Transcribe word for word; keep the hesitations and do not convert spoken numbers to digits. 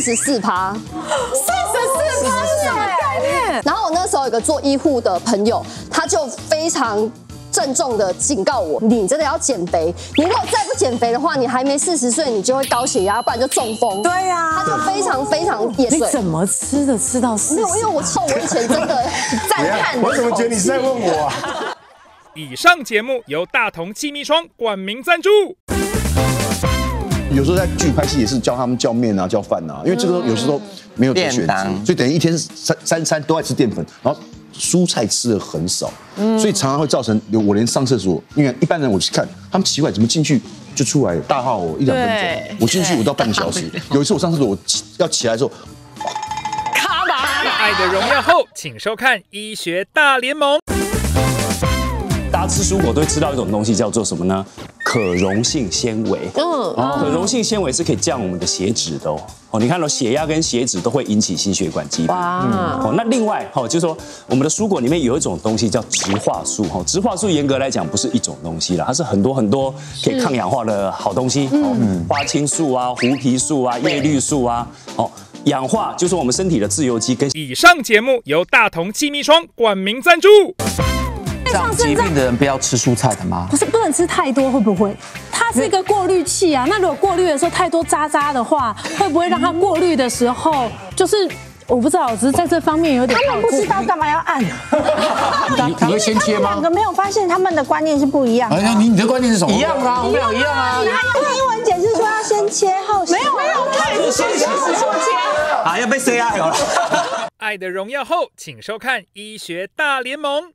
十四趴， 四十四趴是什么概念？ 然后我那时候有个做医护的朋友，他就非常郑重的警告我，你真的要减肥，你如果再不减肥的话，你还没四十岁，你就会高血压，不然就中风。 对呀、 啊，他就非常非常野你怎么吃的吃到四十？ 没有，因为我臭，我以前真的赞叹。 我怎么觉得你是在问我啊？ 以上节目由大同气密窗冠名赞助。 有时候在剧拍戏也是教他们叫面啊、叫饭啊，因为这个有时候没有得选择，所以等于一天三三餐都爱吃淀粉，然后蔬菜吃的很少，所以常常会造成我连上厕所，因为一般人我去看他们奇怪怎么进去就出来，大号我一两分钟，我进去我到半个小时。有一次我上厕所，我要起来之后， 卡吧！爱的荣耀后，请收看《医学大联盟》。 大家吃蔬果都会吃到一种东西，叫做什么呢？可溶性纤维。嗯，可溶性纤维是可以降我们的血脂的哦。哦，你看到血压跟血脂都会引起心血管疾病。哇。哦，那另外哦，就是说我们的蔬果里面有一种东西叫植化素。哦，植化素严格来讲不是一种东西啦，它是很多很多可以抗氧化的好东西。嗯。花青素啊、胡皮素啊、叶绿素啊。哦。氧化就是我们身体的自由基跟。 以上节目由大同气密窗冠名赞助。 长疾病的人不要吃蔬菜的吗？ 不是，不能吃太多，会不会？它是一个过滤器啊。那如果过滤的时候太多渣渣的话，会不会让它过滤的时候就是我不知道，只是在这方面有点。 他们不知道干嘛要按。 你你会先切吗？ 两个没有发现他们的观念是不一样的。 哎呀，你你的观念是什么？一样啊，我们俩一样啊。 他用英文解释说要先切后洗。没有没有，他也是先切后切。 啊，要被 C I 了。 爱的荣耀后，请收看《医学大联盟》。